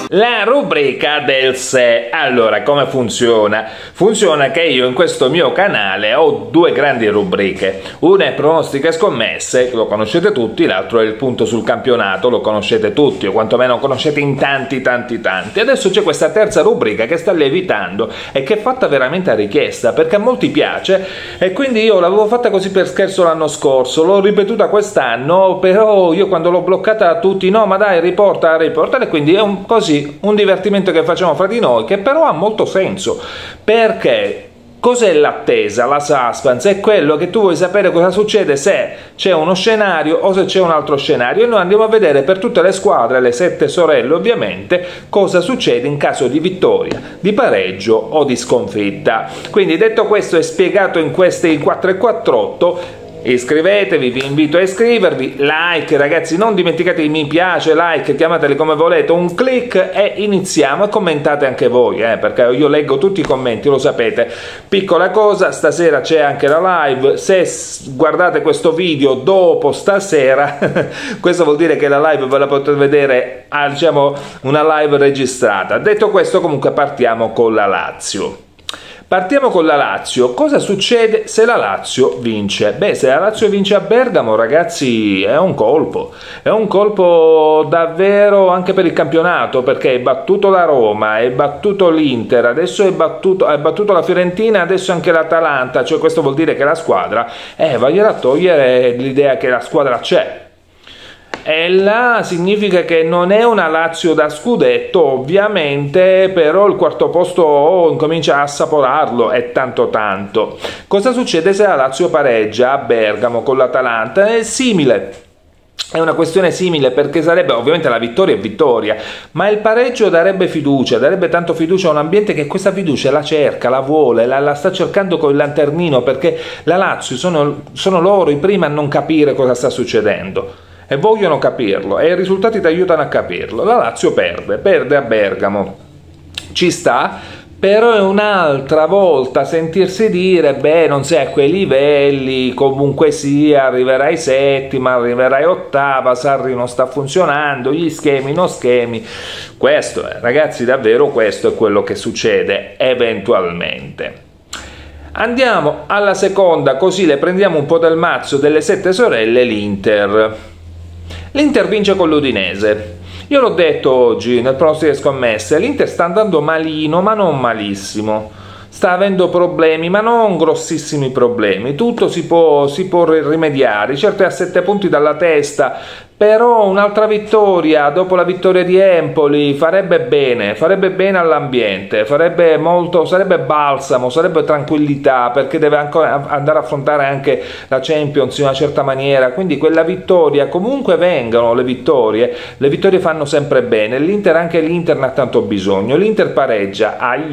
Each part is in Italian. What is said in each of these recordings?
La rubrica del se. Allora, come funziona? Funziona che io in questo mio canale ho due grandi rubriche. Una è pronostiche e scommesse, lo conoscete tutti, l'altro è il punto sul campionato, lo conoscete tutti, o quantomeno conoscete in tanti. Adesso c'è questa terza rubrica che sta lievitando e che è fatta veramente a richiesta, perché a molti piace, e quindi io l'avevo fatta così per scherzo l'anno scorso, l'ho ripetuta quest'anno, però io quando l'ho bloccata a tutti, no ma dai riporta, e quindi è un divertimento che facciamo fra di noi, che però ha molto senso, perché cos'è l'attesa, la suspense? È quello che tu vuoi sapere cosa succede se c'è uno scenario o se c'è un altro scenario, e noi andiamo a vedere per tutte le squadre, le 7 sorelle ovviamente, cosa succede in caso di vittoria, di pareggio o di sconfitta. Quindi detto questo e spiegato in questi 4 e 48, iscrivetevi, vi invito a iscrivervi, like ragazzi, non dimenticate i mi piace, like, chiamateli come volete, un click e iniziamo, e commentate anche voi, perché io leggo tutti i commenti, lo sapete. Piccola cosa, stasera c'è anche la live, se guardate questo video dopo stasera questo vuol dire che la live ve la potete vedere diciamo una live registrata. Detto questo, comunque partiamo con la Lazio. Partiamo con la Lazio. Cosa succede se la Lazio vince? Beh, se la Lazio vince a Bergamo, ragazzi, è un colpo davvero anche per il campionato, perché è battuto la Roma, è battuto l'Inter, adesso è battuto la Fiorentina, adesso anche l'Atalanta, cioè questo vuol dire che la squadra vogliono togliere l'idea che la squadra c'è. E là significa che non è una Lazio da scudetto, ovviamente, però il quarto posto incomincia a assaporarlo, è tanto. Cosa succede se la Lazio pareggia a Bergamo con l'Atalanta? È simile. È una questione simile, perché sarebbe ovviamente la vittoria è vittoria, ma il pareggio darebbe fiducia, darebbe tanto fiducia a un ambiente che questa fiducia la cerca, la vuole, la sta cercando con il lanternino, perché la Lazio sono loro i primi a non capire cosa sta succedendo. E vogliono capirlo, e i risultati ti aiutano a capirlo. La Lazio perde a Bergamo, ci sta, però è un'altra volta sentirsi dire beh, non sei a quei livelli, comunque sia, arriverai settima, arriverai ottava, Sarri non sta funzionando, gli schemi non schemi. Questo è, ragazzi, davvero questo è quello che succede eventualmente. Andiamo alla seconda, così le prendiamo un po' dal mazzo delle 7 sorelle, l'Inter. L'Inter vince con l'Udinese. Io l'ho detto oggi nel pronostico scommesse, l'Inter sta andando malino, ma non malissimo. Sta avendo problemi, ma non grossissimi problemi. Tutto si può rimediare. Certo è a 7 punti dalla testa, però un'altra vittoria dopo la vittoria di Empoli farebbe bene all'ambiente, sarebbe balsamo, sarebbe tranquillità, perché deve ancora andare a affrontare anche la Champions in una certa maniera, quindi quella vittoria, comunque vengano le vittorie fanno sempre bene. Anche l'Inter ne ha tanto bisogno. L'Inter pareggia,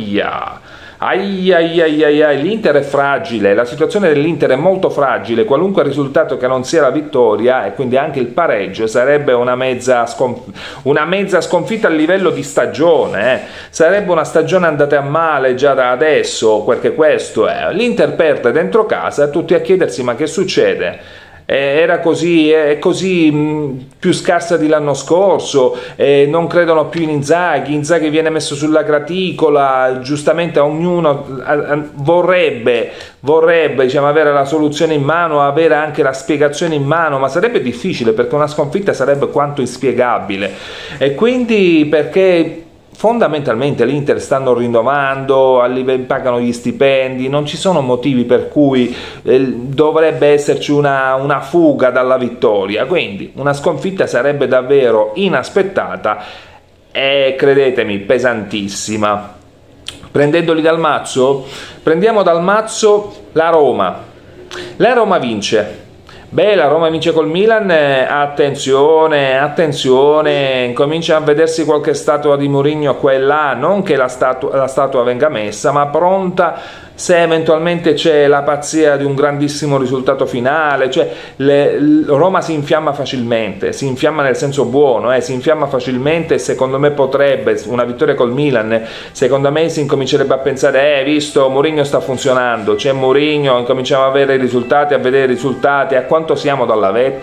l'Inter è fragile, la situazione dell'Inter è molto fragile, qualunque risultato che non sia la vittoria, e quindi anche il pareggio sarebbe una mezza sconfitta a livello di stagione, sarebbe una stagione andata a male già da adesso, perché questo è. L'Inter perde dentro casa, tutti a chiedersi ma che succede? Era così, è così più scarsa di l'anno scorso, non credono più in Inzaghi viene messo sulla graticola, giustamente ognuno vorrebbe diciamo, avere la soluzione in mano, avere anche la spiegazione in mano, ma sarebbe difficile, perché una sconfitta sarebbe quanto inspiegabile, e quindi perché fondamentalmente l'Inter stanno rinnovando, pagano gli stipendi, non ci sono motivi per cui dovrebbe esserci una fuga dalla vittoria, quindi una sconfitta sarebbe davvero inaspettata e, credetemi, pesantissima. Prendendoli dal mazzo, prendiamo dal mazzo la Roma vince. Beh, la Roma vince col Milan, attenzione, comincia a vedersi qualche statua di Mourinho qua e là, non che la statua venga messa, ma pronta se eventualmente c'è la pazzia di un grandissimo risultato finale, cioè Roma si infiamma facilmente, si infiamma nel senso buono, si infiamma facilmente, e secondo me potrebbe, una vittoria col Milan, secondo me si incomincerebbe a pensare, visto Mourinho sta funzionando, c'è Mourinho, incominciamo a vedere i risultati, a quanto siamo dalla vetta.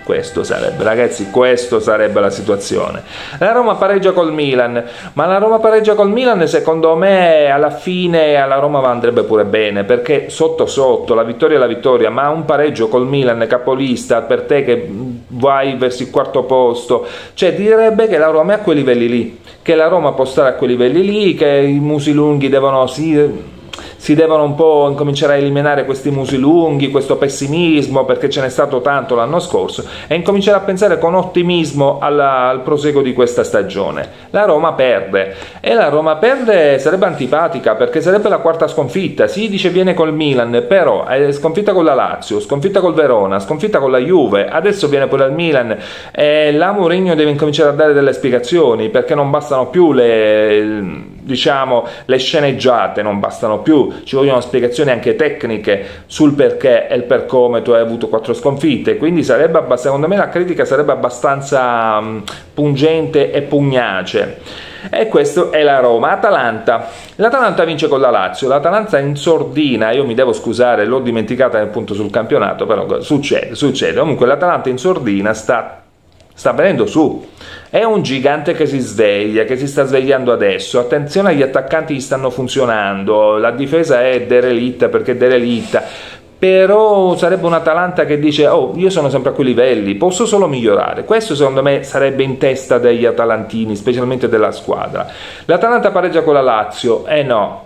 Questo sarebbe, ragazzi, questo sarebbe la situazione. La Roma pareggia col Milan, ma la Roma pareggia col Milan, secondo me alla fine alla Roma andrebbe pure bene, perché sotto sotto la vittoria è la vittoria, ma un pareggio col Milan capolista per te che vai verso il quarto posto, cioè direbbe che la Roma è a quei livelli lì, che la Roma può stare a quei livelli lì, che i musi lunghi devono si devono un po' incominciare a eliminare questi musi lunghi, questo pessimismo, perché ce n'è stato tanto l'anno scorso, e incominciare a pensare con ottimismo al proseguo di questa stagione. La Roma perde, e la Roma perde sarebbe antipatica, perché sarebbe la quarta sconfitta. Si dice viene col Milan, però è sconfitta con la Lazio, sconfitta col Verona, sconfitta con la Juve, adesso viene pure al Milan, e la Mourinho deve incominciare a dare delle spiegazioni, perché non bastano più le sceneggiate, non bastano più, ci vogliono spiegazioni anche tecniche sul perché e il per come tu hai avuto 4 sconfitte, quindi sarebbe, secondo me la critica sarebbe abbastanza pungente e pugnace. E questo è la Roma. Atalanta. L'Atalanta vince con la Lazio, l'Atalanta in sordina, io mi devo scusare, l'ho dimenticata nel punto sul campionato, però succede. Comunque l'Atalanta in sordina sta venendo su, è un gigante che si sveglia, che si sta svegliando adesso. Attenzione, agli attaccanti gli stanno funzionando, la difesa è derelitta perché è derelitta, però sarebbe un Atalanta che dice: oh, io sono sempre a quei livelli, posso solo migliorare. Questo secondo me sarebbe in testa degli atalantini, specialmente della squadra. L'Atalanta pareggia con la Lazio, no,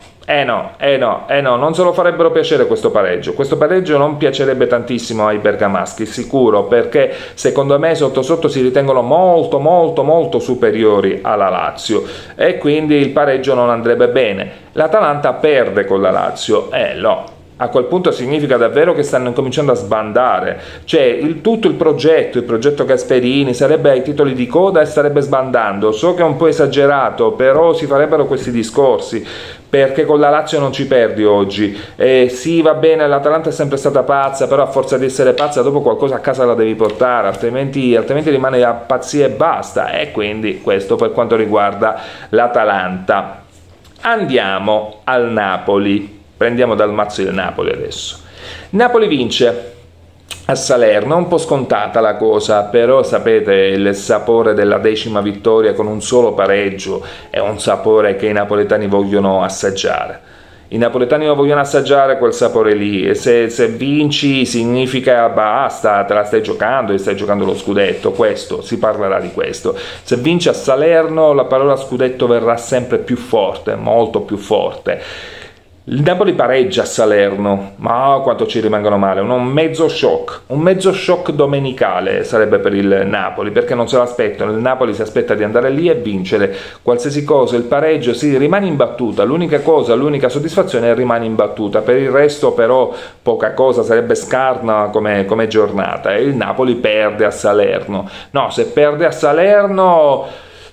non se lo farebbero piacere questo pareggio non piacerebbe tantissimo ai bergamaschi, sicuro, perché secondo me sotto sotto si ritengono molto superiori alla Lazio, e quindi il pareggio non andrebbe bene. L'Atalanta perde con la Lazio, no. A quel punto significa davvero che stanno cominciando a sbandare, cioè tutto il progetto Gasperini sarebbe ai titoli di coda e starebbe sbandando. So che è un po' esagerato, però si farebbero questi discorsi, perché con la Lazio non ci perdi oggi. Sì, va bene, l'Atalanta è sempre stata pazza, però a forza di essere pazza dopo qualcosa a casa la devi portare, altrimenti rimane a pazzia e basta. E quindi questo per quanto riguarda l'Atalanta. Andiamo al Napoli. Prendiamo dal mazzo il Napoli adesso. Napoli vince a Salerno, un po' scontata la cosa, però sapete il sapore della 10ª vittoria con un solo pareggio è un sapore che i napoletani vogliono assaggiare. I napoletani lo vogliono assaggiare quel sapore lì, e se vinci significa basta, te la stai giocando lo scudetto. Questo, si parlerà di questo. Se vinci a Salerno la parola scudetto verrà sempre più forte, molto più forte. Il Napoli pareggia a Salerno, ma quanto ci rimangono male, un mezzo shock domenicale sarebbe per il Napoli, perché non se l'aspettano. Il Napoli si aspetta di andare lì e vincere qualsiasi cosa, il pareggio si rimane in battuta, l'unica soddisfazione è rimane in battuta, per il resto però poca cosa, sarebbe scarna come giornata, e il Napoli perde a Salerno. No, se perde a Salerno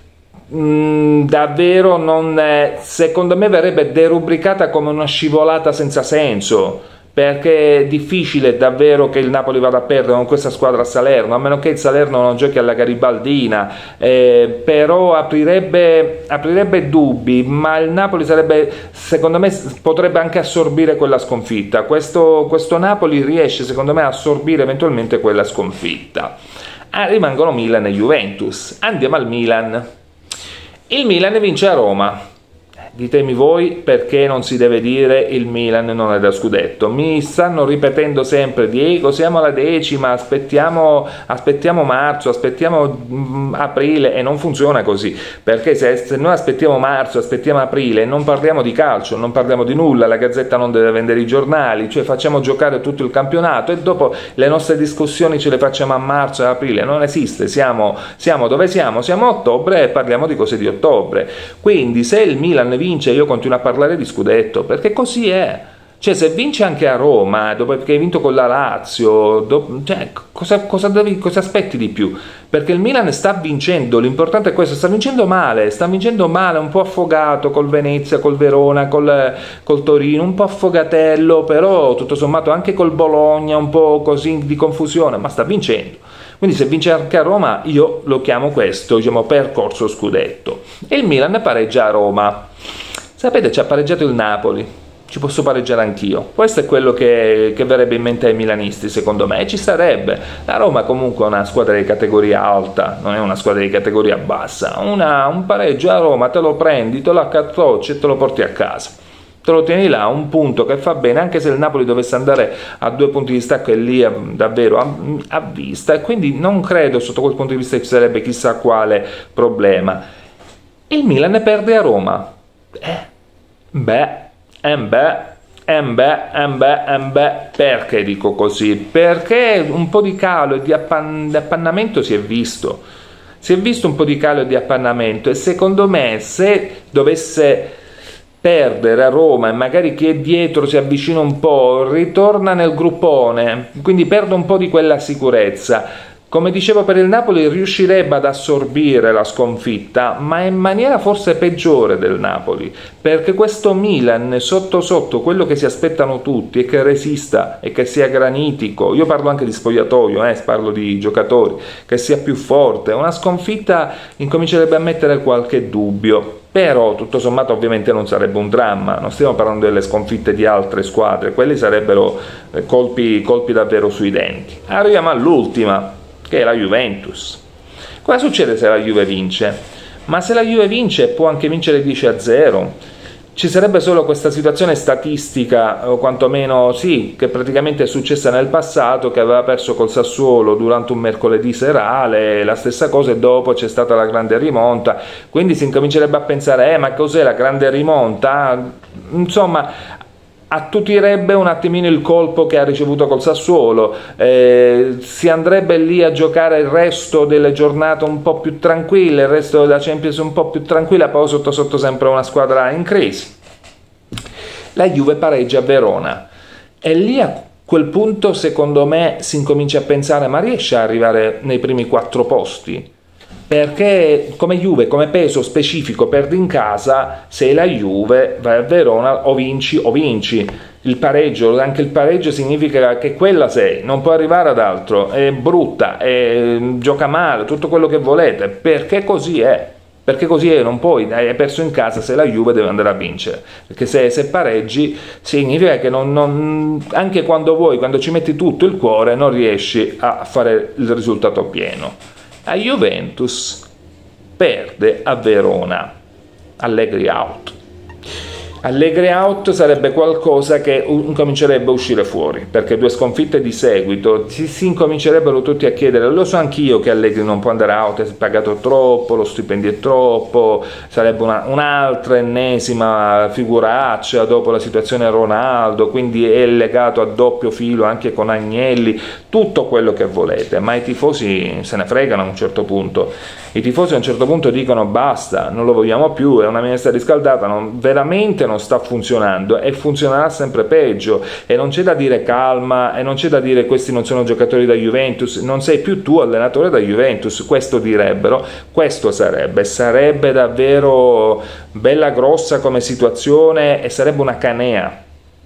davvero secondo me verrebbe derubricata come una scivolata senza senso, perché è difficile davvero che il Napoli vada a perdere con questa squadra a Salerno, a meno che il Salerno non giochi alla garibaldina, però aprirebbe dubbi, ma il Napoli secondo me potrebbe anche assorbire quella sconfitta. Questo Napoli riesce secondo me a assorbire eventualmente quella sconfitta. Rimangono Milan e Juventus. Andiamo al Milan. Il Milan vince a Roma. Ditemi voi perché non si deve dire il Milan non è da scudetto. Mi stanno ripetendo sempre: Diego, siamo alla 10ª, aspettiamo marzo, aspettiamo aprile, e non funziona così, perché se noi aspettiamo marzo, aspettiamo aprile, non parliamo di calcio, non parliamo di nulla, la Gazzetta non deve vendere i giornali, cioè facciamo giocare tutto il campionato e dopo le nostre discussioni ce le facciamo a marzo e aprile. Non esiste, siamo dove siamo a ottobre e parliamo di cose di ottobre. Quindi se il Milan vince, io continuo a parlare di scudetto, perché così è. Cioè, se vince anche a Roma dopo che hai vinto con la Lazio, cosa aspetti di più? Perché il Milan sta vincendo, l'importante è questo, sta vincendo male, un po' affogato col Venezia, col Verona, col Torino, un po' affogatello, però tutto sommato anche col Bologna, un po' così di confusione, ma sta vincendo. Quindi se vince anche a Roma, io lo chiamo questo, diciamo, percorso scudetto. E il Milan pareggia a Roma. Sapete, ci ha pareggiato il Napoli. ci posso pareggiare anch'io. Questo è quello che verrebbe in mente ai milanisti, secondo me, e ci sarebbe. La Roma comunque è una squadra di categoria alta, non è una squadra di categoria bassa. Un pareggio a Roma te lo prendi, te lo accartocci e te lo porti a casa. Te lo tieni là, un punto che fa bene, anche se il Napoli dovesse andare a 2 punti di stacco, e lì davvero a vista, e quindi non credo sotto quel punto di vista ci sarebbe chissà quale problema. Il Milan ne perde a Roma. Perché dico così? Perché un po' di calo e di appannamento si è visto. Si è visto un po' di calo e di appannamento, e secondo me se dovesse perdere a Roma e magari chi è dietro si avvicina un po', ritorna nel gruppone, quindi perde un po' di quella sicurezza. Come dicevo per il Napoli, riuscirebbe ad assorbire la sconfitta, ma in maniera forse peggiore del Napoli, perché questo Milan sotto sotto quello che si aspettano tutti è che resista e che sia granitico. Io parlo anche di spogliatoio, parlo di giocatori, che sia più forte. Una sconfitta incomincerebbe a mettere qualche dubbio, però tutto sommato ovviamente non sarebbe un dramma, non stiamo parlando delle sconfitte di altre squadre, quelli sarebbero colpi davvero sui denti. Arriviamo all'ultima, che è la Juventus. Cosa succede se la Juve vince? Ma se la Juve vince può anche vincere 10-0. Ci sarebbe solo questa situazione statistica, o quantomeno sì, che praticamente è successa nel passato, che aveva perso col Sassuolo durante un mercoledì serale, la stessa cosa, e dopo c'è stata la grande rimonta, quindi si incomincerebbe a pensare, ma cos'è la grande rimonta? Insomma, attutirebbe un attimino il colpo che ha ricevuto col Sassuolo, si andrebbe lì a giocare il resto delle giornate un po' più tranquille, il resto della Champions un po' più tranquilla, poi sotto sotto sempre una squadra in crisi. La Juve pareggia a Verona, e lì a quel punto secondo me si incomincia a pensare, ma riesce a arrivare nei primi 4 posti? Perché come Juve, come peso specifico, perdi in casa, sei la Juve, vai a Verona, o vinci o vinci. Il pareggio, anche il pareggio significa che quella sei, non può arrivare ad altro, è brutta, gioca male, tutto quello che volete, perché così è. Perché così è, non puoi, hai perso in casa, se la Juve deve andare a vincere, perché se pareggi significa che anche quando vuoi, quando ci metti tutto il cuore, non riesci a fare il risultato pieno. La Juventus perde a Verona. Allegri out. Allegri out sarebbe qualcosa che incomincerebbe a uscire fuori, perché 2 sconfitte di seguito si incomincerebbero tutti a chiedere, lo so anch'io che Allegri non può andare out, è pagato troppo, lo stipendio è troppo, sarebbe un'altra ennesima figuraccia dopo la situazione Ronaldo, quindi è legato a doppio filo anche con Agnelli, tutto quello che volete, ma i tifosi se ne fregano a un certo punto. I tifosi a un certo punto dicono basta, non lo vogliamo più, è una minestra riscaldata, veramente non sta funzionando e funzionerà sempre peggio, e non c'è da dire calma, e non c'è da dire questi non sono giocatori da Juventus, non sei più tu allenatore da Juventus, questo direbbero, questo sarebbe davvero bella grossa come situazione, e sarebbe una canea.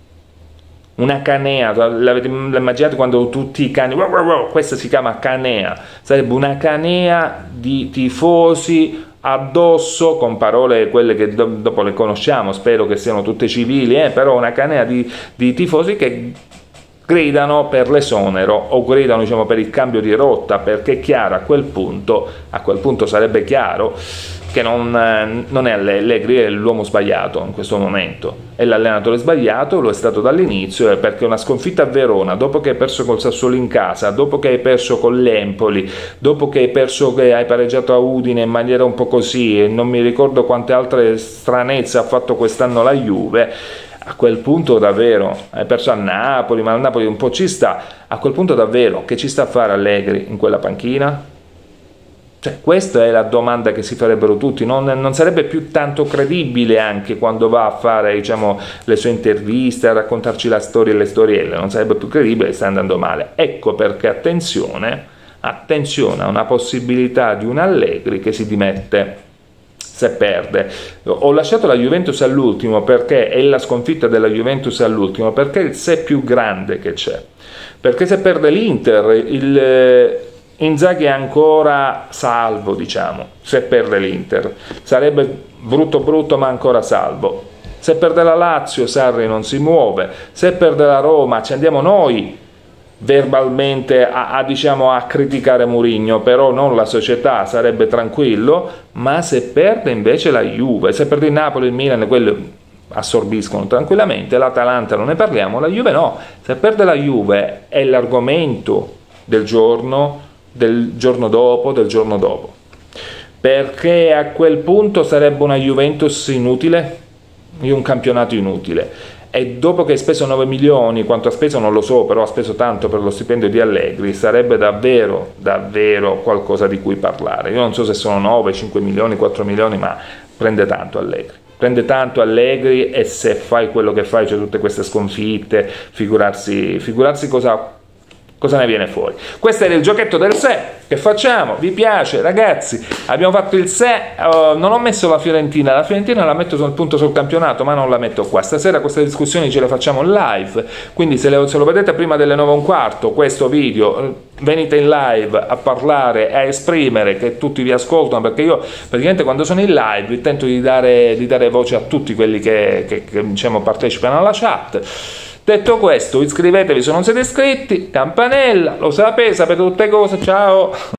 Una canea, l'avete immaginato quando tutti i cani, questa si chiama canea, sarebbe una canea di tifosi addosso, con parole quelle che dopo le conosciamo, spero che siano tutte civili, però una canea di tifosi che gridano per l'esonero, o gridano diciamo per il cambio di rotta, perché è chiaro a quel punto sarebbe chiaro che non è Allegri, è l'uomo sbagliato in questo momento, è l'allenatore sbagliato, lo è stato dall'inizio, perché una sconfitta a Verona, dopo che hai perso col Sassuolo in casa, dopo che hai perso con l'Empoli, dopo che hai pareggiato a Udine in maniera un po' così, e non mi ricordo quante altre stranezze ha fatto quest'anno la Juve, a quel punto davvero hai perso a Napoli, ma il Napoli un po' ci sta, a quel punto davvero che ci sta a fare Allegri in quella panchina? Cioè, questa è la domanda che si farebbero tutti, non sarebbe più tanto credibile anche quando va a fare diciamo, le sue interviste, a raccontarci la storia e le storielle, non sarebbe più credibile, sta andando male. Ecco perché attenzione a una possibilità di un Allegri che si dimette se perde. Ho lasciato la Juventus all'ultimo perché è la sconfitta della Juventus all'ultimo, perché è il se più grande che c'è, perché se perde l'Inter Inzaghi è ancora salvo, diciamo, se perde l'Inter sarebbe brutto ma ancora salvo. Se perde la Lazio, Sarri non si muove. Se perde la Roma, ci andiamo noi verbalmente diciamo, a criticare Mourinho, però non la società, sarebbe tranquillo. Ma se perde invece la Juve, se perde il Napoli, il Milan, quello assorbiscono tranquillamente, l'Atalanta non ne parliamo, la Juve no. Se perde la Juve è l'argomento del giorno dopo, perché a quel punto sarebbe una Juventus inutile, un campionato inutile. E dopo che hai speso 9 milioni, quanto ha speso non lo so, però ha speso tanto per lo stipendio di Allegri, sarebbe davvero qualcosa di cui parlare. Io non so se sono 9, 5 milioni, 4 milioni, ma prende tanto Allegri, e se fai quello che fai, cioè tutte queste sconfitte, figurarsi cosa ne viene fuori. Questo era il giochetto del se. Che facciamo? Vi piace, ragazzi? Abbiamo fatto il se. Non ho messo la Fiorentina la metto sul campionato, ma non la metto qua. Stasera queste discussioni ce le facciamo live, quindi se lo vedete prima delle 9:15 questo video, venite in live a parlare, a esprimere, che tutti vi ascoltano, perché io praticamente quando sono in live tento di dare voce a tutti quelli che diciamo partecipano alla chat. Detto questo, iscrivetevi se non siete iscritti, campanella, lo sapete tutte cose, ciao!